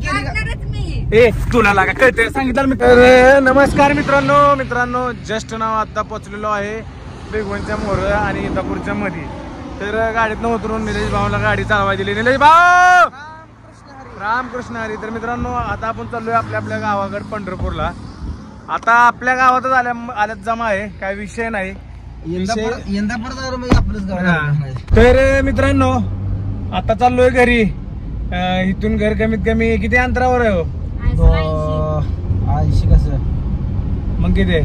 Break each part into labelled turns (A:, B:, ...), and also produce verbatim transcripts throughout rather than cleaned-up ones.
A: ए तुला लागा कळते सांगितलं मी. तर नमस्कार मित्रांनो मित्रांनो जस्ट नाव आता पोचलेलो आहे बेगवनच्या मोर आणि इंदापूरच्या मध्ये. तर गाडीतनं उतरून निलेश भाऊला गाडी चालवायला दिली. निलेश भाऊ रामकृष्ण हरी. तर मित्रांनो आता आपण चाललोय आपल्या आपल्या गावाकडे पंढरपूरला. आता आपल्या गावातच आल्या आल्यात जमा आहे, काय विषय नाही. तर मित्रांनो आता चाललोय घरी. इथून घर कमीत कमी किती अंतरावर आहे?
B: ऐंशी कसं
A: मग किती?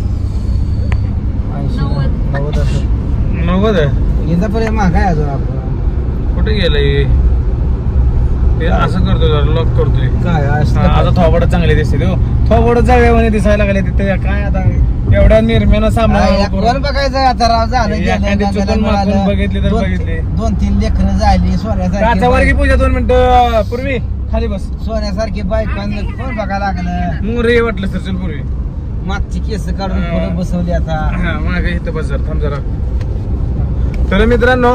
B: नव्वद
A: नव्वद
B: इंदापूर महागाय अजून. आपण
A: कुठे गेलंय? असं करतोय जरा लॉक करतोय
B: काय
A: आता. थोबड चांगले दिसते हो, थोबड जाळ्यावाने दिसायला लागले तिथे. काय आता एवढ्या निर्म्यानं सामना
B: बघायचं आता. राव झालं
A: बघितली तर बघितली.
B: दोन तीन लेकरं झाली सोन्यासारखी.
A: वर्गी पूजा दोन मिनिटं पूर्वी खाली बस.
B: सोन्यासारखी बायकांना कोण बघायला लागलं.
A: मुरे वाटलं सर चल पूर्वी.
B: मागची केस काढून पुढे बसवली आता.
A: हा मागे इथं बस जरा थांब जरा. तर मित्रांनो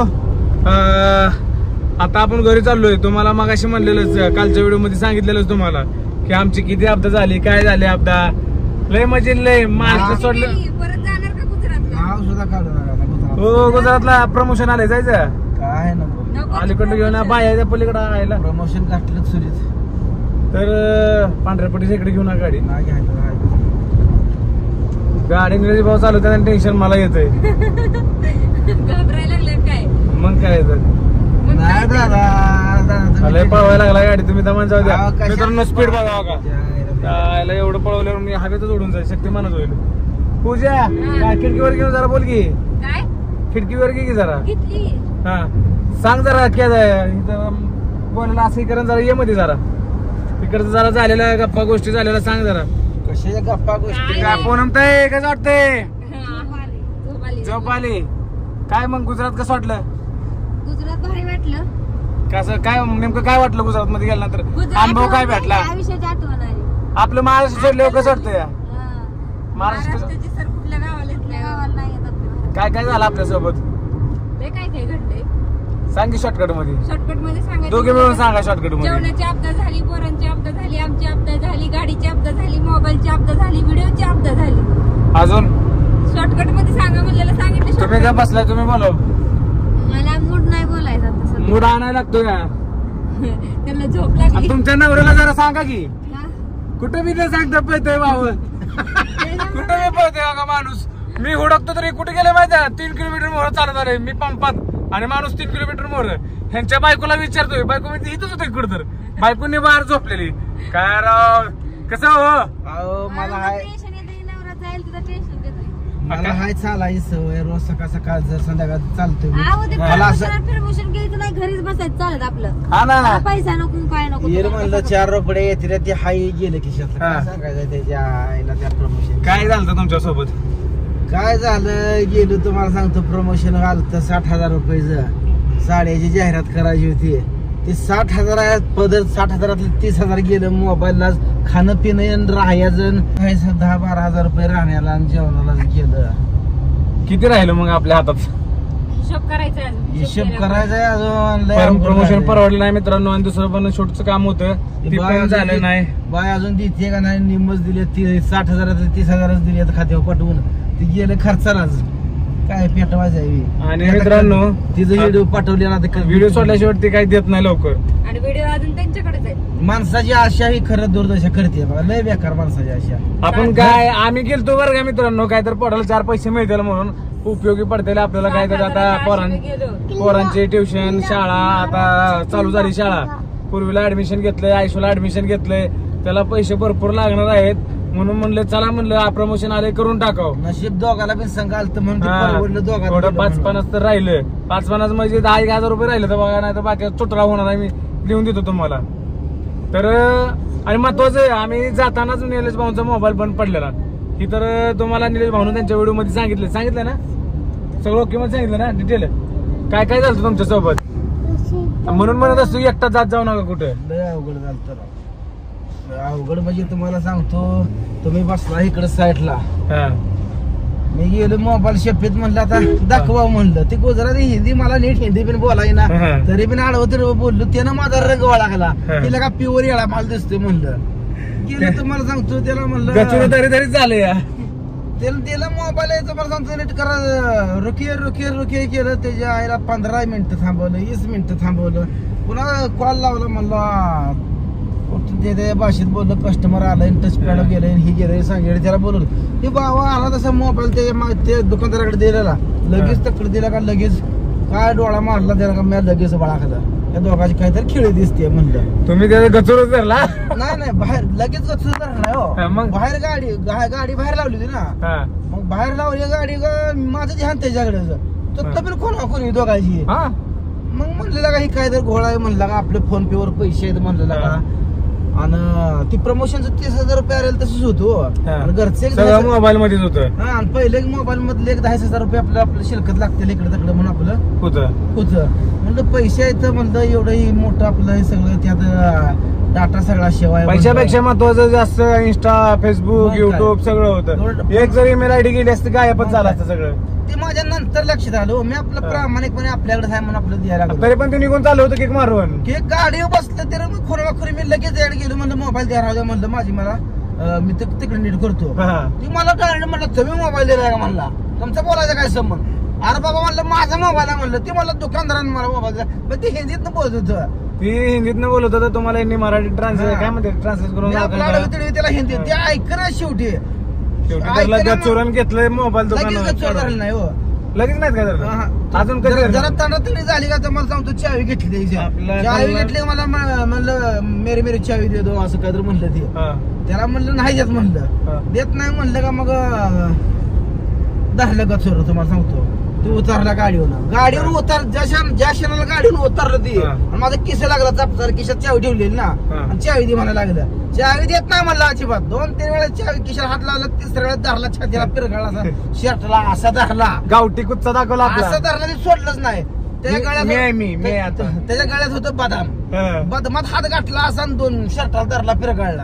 A: आता आपण घरी चाललोय. तुम्हाला मगाशी म्हणलेलंच कालच्या व्हिडिओ मध्ये सांगितलेलंच तुम्हाला की आमची किती अपघात झाली काय झाले अपघात. लय मजे लय महाराष्ट्र सोडलं.
B: नाव सुद्धा काढू नका.
A: हो गुजरातला प्रमोशन आलंय जायचं
B: काय नको.
A: अलीकडे घेऊन बाया पलीकडे आयला
B: प्रमोशन गाठलं सुरीत.
A: तर पांढऱ्या पट्टीच्या इकडे घेऊन गाडी
B: नाही घ्यायचं.
A: गाडी निलेश भाऊ चालू त्याचं टेन्शन मला येतंय. मग काय
B: नाही दादा
A: लय पळवायला लागला गाडी. तुम्ही दमान जाऊ द्या मित्रांनो. स्पीड बघा का एवढं पळवल्यावर मी हवेतच उडून जाईल. शक्तिमानच होईल. पूजा खिडकीवर घेऊन जरा बोल की. खिडकीवर घे की जरा. हा सांग जरा क्या बोलायला असं करा जरा. ये मध्ये जरा इकडचं जरा झालेल्या गप्पा गोष्टी झालेल्या सांग जरा.
B: कशाच्या गप्पा गोष्टी?
A: काय पोनमताय कसं वाटतंय? झोप आली काय? मग गुजरात कसं वाटलं?
C: गुजरात भारी वाटलं.
A: कसं काय नेमकं काय वाटलं गुजरात मध्ये गेल्यानंतर? अनुभव काय भेटला?
C: आठवण आली.
A: आपलं महाराष्ट्र सोडल्यावर कसं वाटतंय? महाराष्ट्र
C: कुठल्या गावाला नाही येत.
A: काय काय झालं आपल्या सोबत?
C: काय काय घडलंय
A: सांग की शॉर्टकट मध्ये.
C: शॉर्टकट मध्ये सांगायचं.
A: दोघे मिळून सांगा शॉर्टकट मध्ये.
C: जेवणाची अपघात झाली, पोरांची अपघात झाली, आमची अपघात झाली, गाडीची अपघात झाली, मोबाईलची अपघात झाली, व्हिडिओची अपघात झाली.
A: अजून
C: शॉर्टकट मध्ये सांगा म्हणलेलं सांगितलं.
A: तुम्ही काय बसलाय? तुम्ही बोला.
C: मला मूड नाही बोलायचा तसं.
A: मूड आणायला लागतो का?
C: त्याला झोप लागली.
A: तुमच्या नवऱ्याला जरा सांगा की. कुठे बी ते सांगता पळतोय भाऊ. कुठे बी पळतोय का माणूस. मी हुडकतो तरी कुठे गेले माहिती आहे? तीन किलोमीटर मोहर चालत आले मी पंपात आणि माणूस तीन किलोमीटर मोहर. ह्यांच्या बायकोला विचारतोय. बायको मी इथंच होते कुठं तर. बायकोनी बाहेर झोपलेली. काय राव कसं हो?
B: मला हाय मला हाय चालायची सवय. रोज सकाळ सकाळ जर संध्याकाळ चालतोय. मला असं
C: प्रमोशन घ्यायचं नाही, घरीच बसायचं चालत आपलं.
A: हा ना
C: पैसा नको काय नको.
B: येर म्हणलं चार रुपये येते ते हाय गेले खिशात. काय सांगायचं त्याच्या आईला त्या प्रमोशन.
A: काय झालं तुमच्या सोबत?
B: काय झालं गेलो तुम्हाला सांगतो. प्रमोशन घालतं साठ हजार रुपयाचं. साड्याची जाहिरात करायची होती. ते साठ हजार पदर साठ हजारातले तीस हजार गेलं मोबाईलला. खाणं पिणं राहायचं दहा बारा हजार रुपये राहण्याला आणि जेवणाला गेलं.
A: किती राहिलं मग आपल्या हातात?
C: हिशोब करायचा
B: हिशोब करायचा अजून.
A: प्रमोशन परवडलं नाही मित्रांनो. आणि दुसरं पण शूटचं काम होतं ते पण झालं नाही.
B: बाय अजून देते का नाही? निम्मच दिले. ती साठ हजारात तीस हजारच दिले खात्यावर पाठवून. ते गेलं खर्चालाच. काय पेटवायचं.
A: आणि मित्रांनो
B: तिचं व्हिडिओ पाठवले ना.
A: व्हिडिओ सोडल्याशिवाय ते काही देत नाही लवकर.
C: आणि व्हिडिओ अजून त्यांच्याकडेच आहे.
B: माणसाची आशा ही खरं दुर्दशा करते बघा. लय बेकार माणसाची आशा.
A: आपण काय आम्ही गेलतो बरं का मित्रांनो. काय तर पोराला चार पैसे मिळतील म्हणून उपयोगी पडतील आपल्याला. काय तर आता पोरां पोरांचे ट्युशन शाळा आता चालू झाली शाळा. पूर्वीला ऍडमिशन घेतलंय, आयशूला ऍडमिशन घेतलंय. त्याला पैसे भरपूर लागणार आहेत म्हणून म्हणलं चला म्हणलं प्रमोशन आले करून टाकावं.
B: नशीब दोघाला पण संघ आलं म्हणून
A: थोडं पाच पन्नास तर राहिलं. पाच पन्नास म्हणजे दहा एक हजार रुपये राहिलं तर बघा. नाही तर बाकी चुटरा होणार आहे. मी लिहून देतो तुम्हाला. तर आणि महत्वाचं आहे आम्ही जातानाच निलेश भाऊंचा मोबाईल बंद पडलेला. ही तर तुम्हाला निलेश भाऊन त्यांच्या व्हिडिओ मध्ये सांगितलं सांगितलं ना सगळं ओके मध्ये सांगितलं ना डिटेल. काय काय झालं तुमच्या सोबत? म्हणून म्हणत असतो एकटा जात जाऊ नका कुठे.
B: लय अवघड झालं. अवघड म्हणजे तुम्हाला सांगतो. तुम्ही बसला इकडे साईडला. मी गेलो मोबाईल शेपीत म्हणलं आता दाखवा म्हणलं. ते गुजराती हिंदी मला नीट हिंदी पण बोलाय ना, तरी पण आडवं तरी बोललो. त्यानं माझा रंग लागला, तिला का प्युअर येळा माल दिसतोय म्हणलं. गेलो तुम्हाला सांगतो, त्याला म्हणलं
A: तरी तरी झालं या.
B: त्याला त्याला मोबाईल यायचं मला सांगतो नीट करा, रुकिये रुकिये रुकिये केलं. त्याच्या आईला पंधरा मिनिटं थांबवलं, वीस मिनिटं थांबवलं. पुन्हा कॉल लावला, म्हणला त्या भाषेत बोललं. कस्टमर आलाय, टच पॅड गेलंय, हे गेलंय सांगितलं. त्याला बोलवलं. ते बाबा आला तसा मोबाईल त्या दुकानदाराकडे दिलेला, लगेच तकडे दिला का लगेच काय डोळा मारला त्याला का मी लगेच बळाखला. त्या दोघांची काहीतरी खेळ दिसते म्हणलं.
A: तुम्ही त्याचा गचूरच धरला?
B: नाही नाही, बाहेर लगेच गचूर धरलाय हो.
A: मग
B: बाहेर गाडी गाडी बाहेर लावली होती ना, मग बाहेर लावली गाडी, माझं ध्यान त्याच्याकडे तर पण कोण कोणी दोघांची. मग म्हणलेला का ही काय तर घोळा आहे म्हणला का, आपले फोन पे वर पैसे आहेत म्हणलेला का. आणि ती प्रमोशनचं तीस हजार रुपये आले तसंच होतो. घरचे
A: मोबाईल मध्येच होतं.
B: हा, आणि पहिले मोबाईल मधले एक दहा हजार रुपये आपलं आपलं शिल्कत लागते इकडे तिकडे म्हणून आपलं
A: होतं
B: होतं म्हणलं. पैसे आहेत म्हणलं, एवढं मोठं आपलं हे सगळं त्यात डाटा सगळा शेवाय.
A: पैशापेक्षा महत्वाचं जास्त इंस्टा, फेसबुक, युट्यूब सगळं होतं. एक जर ईमेल आयडी गेली असते गायबच झालं असतं सगळं.
B: ते माझ्या नंतर लक्षात आलं. मी आपलं प्रामाणिकपणे आपल्याकडे आहे म्हणून आपलं द्यायला लागलो.
A: तरी पण ते निघून चालू होतं केक मारून.
B: केक गाडीवर बसलं तरी मी खोरवाखोरी मी लगेच द्यायला गेलो. म्हणलं मोबाईल द्या राहू म्हणलं, माझी मला मी तिकडे नीट करतो. ती मला डायरेक्ट म्हणलं तुम्ही मोबाईल दिलाय का म्हणला, तुमचा बोलायचा काय संबंध. अरे बाबा म्हणलं माझा मोबाईल आहे म्हणलं. ते मला दुकानदारानं मला मोबाईल दिला, पण ते हिंदीत बोलत होतं.
A: ती हिंदीत बोलत होतं, तुम्हाला यांनी मराठी ट्रान्सलेट काय म्हणते ट्रान्सलेट करून
B: त्याला हिंदी ते ऐकणार शेवटी.
A: चोरण घेतलंय मोबाईल दुकानावर
B: नाही हो,
A: लगेच नाही काय अजून
B: जरा तणातणी झाली का तर मला सांगतो चावी घेतली त्याची. चावी घेतली मला म्हणलं मेरी मेरी चावी दे दो असं काहीतरी म्हणलं. ते त्याला म्हणलं नाही देत म्हणलं, देत नाही म्हणलं का मग धरलं गचोर. तुम्हाला सांगतो तू उतरला गाडीवर, गाडीवर उतर ज्या ज्या क्षणाला गाडीवर उतरलं ती, माझा किस लागला चापचार, किशात चावी ठेवलेली ना, आणि चावी दे म्हणायला लागलं. चावी देत नाही म्हणलं अजिबात. दोन तीन वेळा चावी किशात हात लावला, तिसऱ्या वेळेस धरला, छातीला पिरगाळा असा शर्टला असा धरला,
A: गावठी कुच्चा दाखवला
B: असं धरला, ते सोडलंच नाही. त्याच्या गळ्यात
A: मी मी आता
B: त्याच्या गळ्यात होतं बदाम, बदामात हात गाठला असा दोन शर्टाला धरला, पिरगाळला.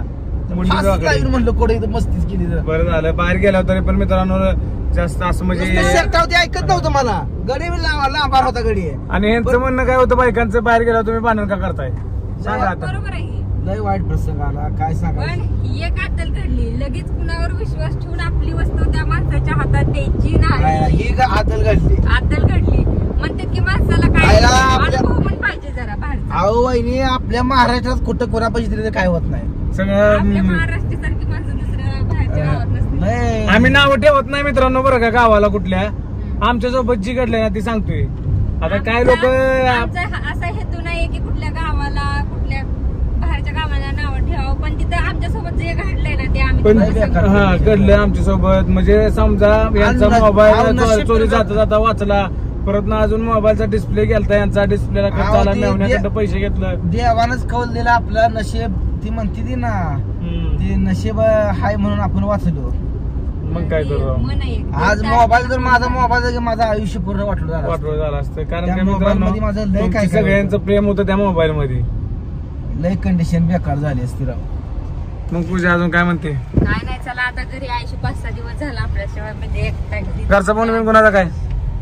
B: म्हणलं कोडे मस्तीच केली.
A: बरं झालं बाहेर गेला तरी पण मित्रांनो जास्त असं म्हणजे
B: ऐकत नव्हतं मला, गडी लांबार होता गडी.
A: आणि यांचं म्हणणं काय होतं, बायकांचं बाहेर गेला तुम्ही भांडण का करताय सांगा आता.
C: बरोबर आहे,
B: लय वाईट प्रसंग आला काय सांगा.
C: पण एक अद्दल घडली, लगेच कुणावर विश्वास ठेवून आपली वस्तू त्या माणसाच्या हातात द्यायची नाही.
B: ही आदल घडली,
C: अद्दल घडली म्हणतात की माणसाला काय अनुभव पण पाहिजे जरा बाहेर.
B: अहो वहिनी, आपल्या महाराष्ट्रात कुठं कोणापाशी तरी काय होत नाही.
C: आपल्या महाराष्ट्रासारखी माणसं दुसऱ्या बाहेरच्या गावात नसते.
A: आम्ही नाव ठेवत नाही मित्रांनो बरं का गावाला कुठल्या. आमच्या सोबत जी घडलंय ना ती सांगतोय. आता काय लोक
C: असा हेतू नाही की कुठल्या गावाला कुठल्या बाहेरच्या गावाला नाव ठेवावं, पण तिथं आमच्या सोबत जे घडलंय ना ते आम्ही
A: हा घडलंय आमच्या सोबत. म्हणजे समजा यांचा मोबाईल चोरी जाता जाता वाचला, परत ना अजून मोबाईलचा डिस्प्ले गेलता, यांचा डिस्प्लेला खर्च आला, मेवण्याकडे पैसे घेतलं.
B: देवानच कौल दिला आपला नशीब. ती म्हणते ती ना ते नशीब हाय म्हणून आपण वाचलो.
A: मग काय करू
B: आज मोबाईल जर माझा मोबाईल माझं आयुष्य पूर्ण वाटलं झालं
A: वाटलं झालं असतं. कारण काय मित्रांनो
B: माझं लय काय
A: सगळ्यांचं प्रेम होतं त्या मोबाईल मध्ये.
B: लय कंडिशन बेकार झाली असती राव.
A: मग पूजा अजून काय म्हणते?
C: काय नाही, चला आता घरी आयशी पाच सहा दिवस झाला आपल्याशिवाय, म्हणजे
A: घरचा फोन बिन कोणाचा काय?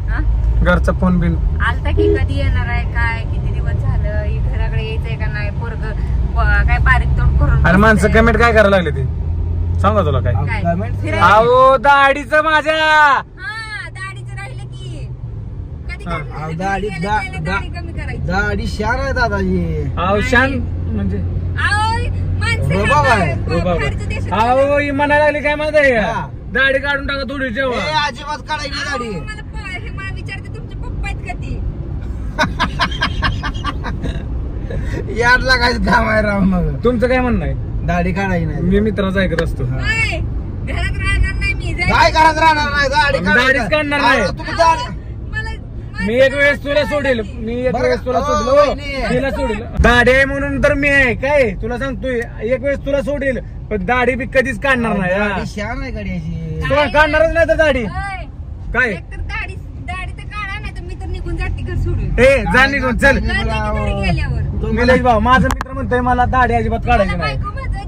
A: घरचा फोन बिन
C: आलता की कधी येणार आहे, काय किती दिवस झालं, घराकडे यायचंय का नाही, पोरग काय बारीक तोड करून.
A: अरे माणसं कमेंट काय करायला लागले ते सांगा तुला काय? अहो दाढीचं माझ्या
C: दाढीचं राहिलं की कधी
B: दाढी
C: दाढी कमी करायची.
B: दाढी शान आहे दादाजी.
A: अहो शान म्हणजे अहो ही म्हणायला लागली काय माहिती आहे, दाढी काढून टाका थोडी जेव्हा.
B: अजिबात काढायची दाढी.
C: मला विचारते तुमचे पप्पा आहेत कधी
B: यार लागायचं काम आहे राव. मग
A: तुमचं काय म्हणणं आहे?
B: दाढी काढायची नाही.
A: मी मित्राचं ऐकत असतो.
C: घरात राहणार नाही मी.
B: काय घरात राहणार नाही, दाढी
A: दाढीच काढणार नाही. मी एक वेळेस तुला सोडेल, मी एक वेळेस तुला सोडलो, तिला सोडेल. दाढी आहे म्हणून तर मी आहे काय तुला सांगतोय. एक वेळेस तुला सोडेल पण दाढी बी कधीच काढणार नाही.
B: शान आहे गाडीची,
A: काढणारच नाही तर दाढी काय.
C: दाढी दाढी तर काढा नाही तर मी तर निघून जाते घर सोडून.
A: ए जा निघून चल.
C: गेल्यावर
A: निलेश भाऊ माझा मित्र म्हणतोय मला दाढी अजिबात काढायची नाही.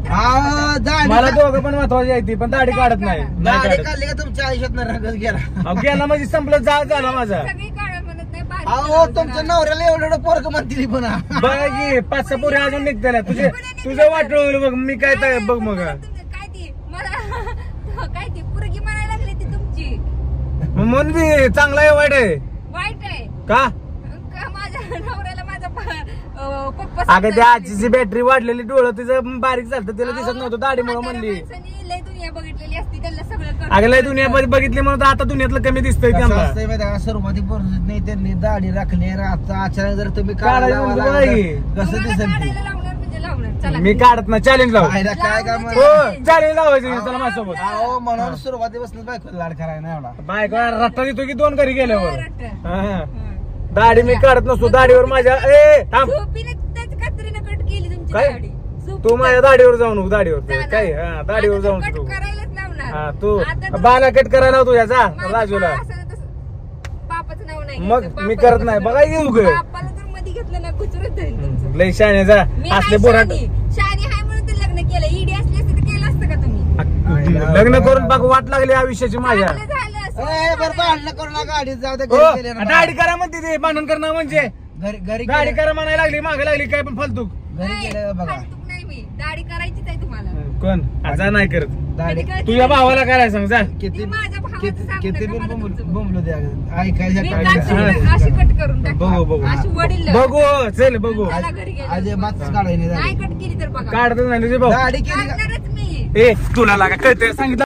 B: अहो, दाढी
A: मला दोघं पण महत्वाची आहे ती पण दाढी काढत नाही नाही
B: दाढी
A: काढत.
B: काढली का तुमच्या आयुष्यात रंगच गेला
A: अहो, गेला म्हणजे संपलं जा झाला माझा.
C: सगळी काळं म्हणत नाही बारीक
B: अहो
C: काळं
B: तुमच्या
C: जरा.
B: नवऱ्याला एवढं एवढं पोरग म्हणतील पण
A: बघा की पाच सहा पोरी अजून निघते तुझे तुझं वाटलं बघ मी काय तर बघ मग
C: मला तुमचं- काय ती मला काय ती पुरगी म्हणायला लागली ती तुमची
A: म्हणून ती चांगला आहे वाईट आहे
C: वाईट आहे
A: का
C: का माझ्या नवऱ्याला माझा प- अं, पप्पा
A: अगं त्या आजीची बॅटरी वाढलेली डोळं तिचं बारीक झालं तिला दिसत नव्हतं दाढीमुळे म्हणली
C: लय दुनिया बघितलेली असती त्यांना सगळं कळतं.
A: अगं लय दुनिया बघितली म्हणून आता दुनियातलं कमी दिसतंय
B: कसं
A: त्यांना
B: असतंय माहिती आहे का, सुरुवाती परिस्थितीत नाही त्यांनी दाढी राखली आता अचानक जर तुम्ही काढायला
A: काढायला
B: लावायला
A: म्हणजे
B: लागलं,
A: बघा
B: कसं
C: तुम्हाला
B: दिसेल
C: काढायला लावणार म्हणजे लावणार चला
A: मी काढत ना चॅलेंज लाव
B: पाहायला काय का
C: लावून
A: हो चॅलेंज लावायचं चला माझ्यासोबत
B: अहो म्हणून सुरुवातीपासून बायको लाड करायला नाही एवढा
A: बायको रट्टा देतो की दोन घरी गेल्यावर
C: रट्टा.
A: हा.
C: हं.
A: दाढी मी काढत नसतो दाढीवर माझ्या ए थांब
C: झोपीने त्याच कात्रीने कट केली तुमची
A: काय?
C: दाढी. झोपीने
A: तू माझ्या दाढीवर जाऊ नको दाढीवर
C: जाणार.
A: काय हा दाढीवर
C: आता
A: जाऊन
C: कट
A: तू
C: करायलाच लावणार.
A: हा तू
C: आता तू-
A: बाला कट करायला तू याचा
C: माझं
A: राजूला
C: बाळ असं तसं बापाचं नाव नाही
A: मग
C: घ्यायचं.
A: मी
C: बापाला
A: करत नाही.
C: कसं-
A: बघा येऊ ग.
C: बापाला जर मध्ये घेतलं ना कुचरत धरेल तुमचं.
A: लय शाने जा
C: मी
A: असले
C: नाही
A: बोराट
C: शहाणी. शहाणी आहे म्हणून तर लग्न केलं ईडी असली असती तर केलं असतं का तुम्ही
A: लग्न करून बघ वाट लागली आयुष्याची माझ्या
C: आपलं झालं असं.
B: ए, बरं भांडणं करू नका गाडीत जाऊ दे
A: हो
B: घरी गेले ना
A: दाढी करा म्हणते ते भांडण करणं म्हणजे
B: घरी घरी
A: दाढी
B: गेले-
A: करा म्हणायला लागली मागे लागली काय पण फालतू
B: घरी
C: नाही,
B: गेले बघा
C: फालतूक नाही मी दाढी करायचीच आहे तुम्हाला
A: कोण जा नाही करत
B: दाढी
C: कधी काय-
A: तुझ्या भावाला करायला सांग जा
B: किती
C: मी माझ्या भावाचं
B: किती
C: सांगते
B: किती
C: का
B: बिन
C: मला
B: बोंबल-
C: तुमचं?
B: बोंबलू द्या ऐकायच्या
C: मी
B: काळजी
C: कात्री
B: करायची.
C: अशी कट करून टाकते.
A: बघू बघू
C: अशी वडील
A: बघू चल बघू
C: त्याला घरी गेल्यावर
B: अजिबातच
C: बघा.
B: काढायला नाही
C: नाही
B: दाढी.
C: कट केली तर बघा
A: काढतच नाही तुझे भाऊ
B: दाढी केली का
C: काढणारच मी
A: ए तुला लागा कळतंय सांगितलं